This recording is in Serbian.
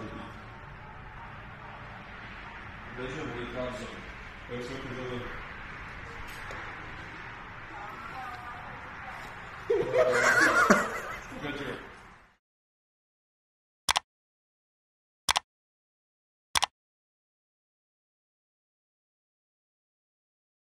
Deixa eu ver, caso. Eu sou que jogador.